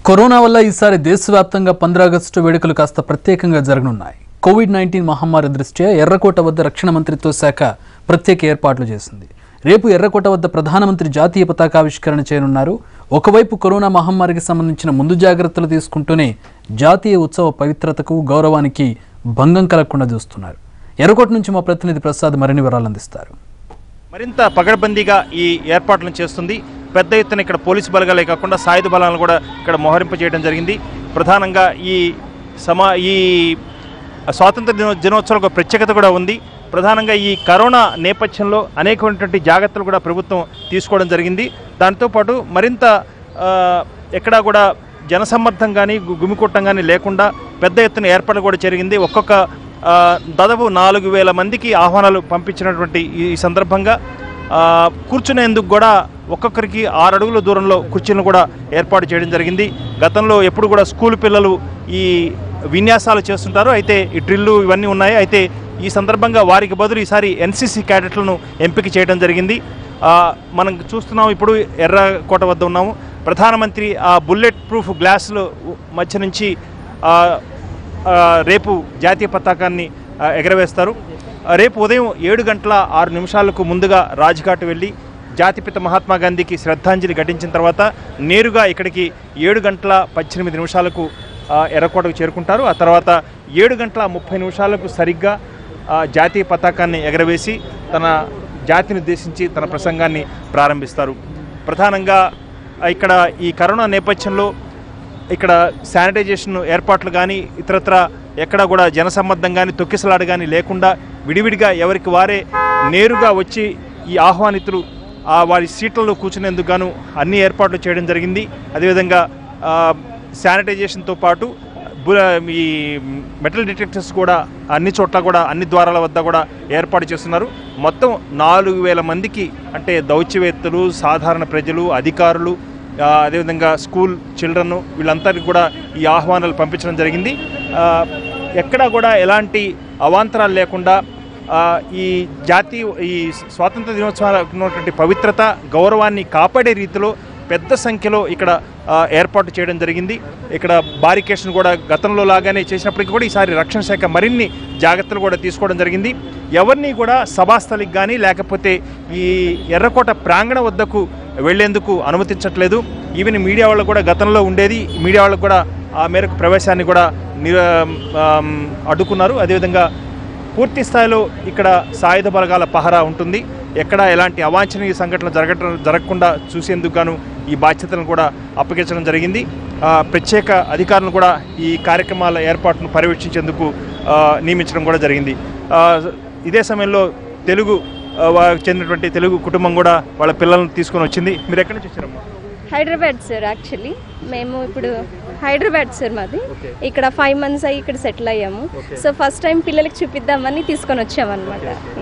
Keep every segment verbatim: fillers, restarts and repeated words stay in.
Corona వల్ల ఈసారి దేశవ్యాప్తంగా పంద్రహ ఆగస్టు వేడుకలు కాస్త ప్రత్యేకంగా జరగనున్నాయి. కోవిడ్ నైన్టీన్ మహమ్మారి దృష్ట్యా ఎర్రకోట వద్ద రక్షణ మంత్రిత్వ శాఖ ప్రత్యేక ఏర్పాట్లు చేసింది. రేపు ఎర్రకోట వద్ద ప్రధానమంత్రి జాతీయ పతాకావిష్కరణ చేయనున్నారు. ఒకవైపు కరోనా మహమ్మారికి సంబంధించిన ముందు జాగ్రత్తలు తీసుకుంటూనే జాతీయ ఉత్సవ పవిత్రతకు గౌరవానికి భంగం కలగకుండా చూస్తున్నారు. ఎర్రకోట నుంచి మా ప్రతినిధి ప్రసాద్ మరిన్ని వివరాలు అందిస్తారు. మరింత పగడబందీగా ఈ ఏర్పాట్లను చేస్తుంది. పెద్ద ఎత్తున ఇక్కడ పోలీసు బలగాలే కాకుండా సాయుధ బలాలను కూడా ఇక్కడ మోహరింప చేయడం జరిగింది. ప్రధానంగా ఈ సమా ఈ స్వాతంత్ర దినో దినోత్సవం ఒక ప్రత్యేకత కూడా ఉంది. ప్రధానంగా ఈ కరోనా నేపథ్యంలో అనేకమైనటువంటి జాగ్రత్తలు కూడా ప్రభుత్వం తీసుకోవడం జరిగింది. దాంతోపాటు మరింత ఎక్కడా కూడా జనసమ్మర్దం కానీ గుమికూట్టం కానీ లేకుండా పెద్ద ఎత్తున ఏర్పాట్లు కూడా జరిగింది. ఒక్కొక్క దాదాపు నాలుగు వేల మందికి ఆహ్వానాలు పంపించినటువంటి ఈ సందర్భంగా కూర్చునేందుకు కూడా ఒక్కొక్కరికి ఆరు అడుగుల దూరంలో కుర్చీలను కూడా ఏర్పాటు చేయడం జరిగింది. గతంలో ఎప్పుడు కూడా స్కూల్ పిల్లలు ఈ విన్యాసాలు చేస్తుంటారు, అయితే ఈ డ్రిల్లు ఇవన్నీ ఉన్నాయి. అయితే ఈ సందర్భంగా వారికి బదులు ఈసారి ఎన్సీసీ క్యాడెట్లను ఎంపిక చేయడం జరిగింది. మనం చూస్తున్నాం, ఇప్పుడు ఎర్రకోట వద్ద ఉన్నాము. ప్రధానమంత్రి ఆ బుల్లెట్ ప్రూఫ్ గ్లాసుల మధ్య నుంచి రేపు జాతీయ పతాకాన్ని ఎగరవేస్తారు. రేపు ఉదయం ఏడు గంటల ఆరు నిమిషాలకు ముందుగా రాజ్ఘాట్ వెళ్ళి జాతిపిత మహాత్మా గాంధీకి శ్రద్ధాంజలి ఘటించిన తర్వాత నేరుగా ఇక్కడికి ఏడు గంటల పద్దెనిమిది నిమిషాలకు ఎర్రకోటకు చేరుకుంటారు. ఆ తర్వాత ఏడు గంటల ముప్పై నిమిషాలకు సరిగ్గా జాతీయ పతాకాన్ని ఎగరవేసి తన జాతిని ఉద్దేశించి తన ప్రసంగాన్ని ప్రారంభిస్తారు. ప్రధానంగా ఇక్కడ ఈ కరోనా నేపథ్యంలో ఇక్కడ శానిటైజేషన్ ఏర్పాట్లు కానీ ఇతరత్ర ఎక్కడ కూడా జనసమ్మర్దం కానీ తొక్కిసలాట కానీ లేకుండా విడివిడిగా ఎవరికి వారే నేరుగా వచ్చి ఈ ఆహ్వానితులు వారి సీట్లలో కూర్చునేందుకు గాను అన్ని ఏర్పాట్లు చేయడం జరిగింది. అదేవిధంగా శానిటైజేషన్తో పాటు ఈ మెటల్ డిటెక్టర్స్ కూడా అన్ని చోట్ల కూడా అన్ని ద్వారాల వద్ద కూడా ఏర్పాటు చేస్తున్నారు. మొత్తం నాలుగు వేల మందికి అంటే దౌత్యవేత్తలు, సాధారణ ప్రజలు, అధికారులు, అదేవిధంగా స్కూల్ చిల్డ్రన్ వీళ్ళందరికీ కూడా ఈ ఆహ్వానాలు పంపించడం జరిగింది. ఎక్కడా కూడా ఎలాంటి అవాంతరాలు లేకుండా ఈ జాతీయ ఈ స్వాతంత్ర దినోత్సవాలకు ఉన్నటువంటి పవిత్రత, గౌరవాన్ని కాపాడే రీతిలో పెద్ద సంఖ్యలో ఇక్కడ ఏర్పాటు చేయడం జరిగింది. ఇక్కడ బారికేషన్ కూడా గతంలో లాగానే చేసినప్పటికీ కూడా ఈసారి రక్షణ శాఖ మరిన్ని జాగ్రత్తలు కూడా తీసుకోవడం జరిగింది. ఎవరిని కూడా సభాస్థలికి కానీ లేకపోతే ఈ ఎర్రకోట ప్రాంగణ వద్దకు వెళ్లేందుకు అనుమతించట్లేదు. ఈవెన్ మీడియా వాళ్ళకు కూడా గతంలో ఉండేది, మీడియా వాళ్ళకు కూడా ఆ మేరకు ప్రవేశాన్ని కూడా అడ్డుకున్నారు. అదేవిధంగా పూర్తి స్థాయిలో ఇక్కడ సాయుధ బలగాల పహరా ఉంటుంది. ఎక్కడ ఎలాంటి అవాంఛనీయ సంఘటనలు జరగటం జరగకుండా చూసేందుకు గాను ఈ బాధ్యతలను కూడా అప్పగించడం జరిగింది. ప్రత్యేక అధికారులను కూడా ఈ కార్యక్రమాల ఏర్పాటును పర్యవేక్షించేందుకు నియమించడం కూడా జరిగింది. ఇదే సమయంలో తెలుగు చెందినటువంటి తెలుగు కుటుంబం కూడా వాళ్ళ పిల్లలను తీసుకొని వచ్చింది. మీరు ఎక్కడి నుంచి వచ్చారమ్మా? హైదరాబాద్ సార్. యాక్చువల్లీ మేము ఇప్పుడు హైదరాబాద్ సార్ మాది. ఇక్కడ ఫైవ్ మంత్స్ అయ్యి ఇక్కడ సెటిల్ అయ్యాము. సో ఫస్ట్ టైం పిల్లలకి చూపిద్దామని తీసుకొని వచ్చామన్నమాట.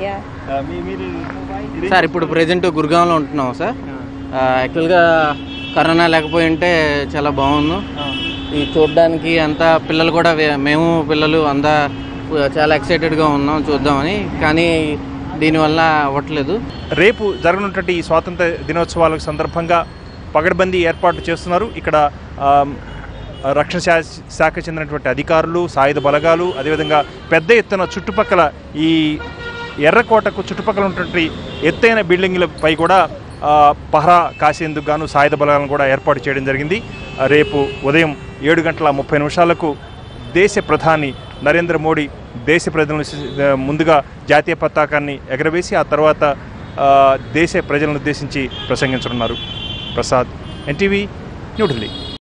సార్ ఇప్పుడు ప్రెజెంట్ గుర్గాంలో ఉంటున్నాం సార్. యాక్చువల్గా కరోనా లేకపోయి ఉంటే చాలా బాగుంది. ఈ చూడడానికి అంతా పిల్లలు కూడా, మేము పిల్లలు అంతా చాలా ఎక్సైటెడ్గా ఉన్నాం చూద్దామని, కానీ దీనివల్ల అవ్వట్లేదు. రేపు జరగనున్నటువంటి ఈ స్వాతంత్ర దినోత్సవాల సందర్భంగా పగడ్బందీ ఏర్పాటు చేస్తున్నారు. ఇక్కడ రక్షణ శాఖ చెందినటువంటి అధికారులు, సాయుధ బలగాలు, అదేవిధంగా పెద్ద ఎత్తున చుట్టుపక్కల ఈ ఎర్రకోటకు చుట్టుపక్కల ఉన్నటువంటి ఎత్తైన బిల్డింగ్లపై కూడా పహరా కాసేందుకు గాను సాయుధ బలగాలను కూడా ఏర్పాటు చేయడం జరిగింది. రేపు ఉదయం ఏడు గంటల ముప్పై నిమిషాలకు దేశ ప్రధాని నరేంద్ర మోడీ దేశ ప్రజలను ముందుగా జాతీయ పతాకాన్ని ఎగరవేసి ఆ తర్వాత దేశ ప్రజలను ఉద్దేశించి ప్రసంగించనున్నారు. ప్రసాద్, ఎన్టీవీ, న్యూఢిల్లీ.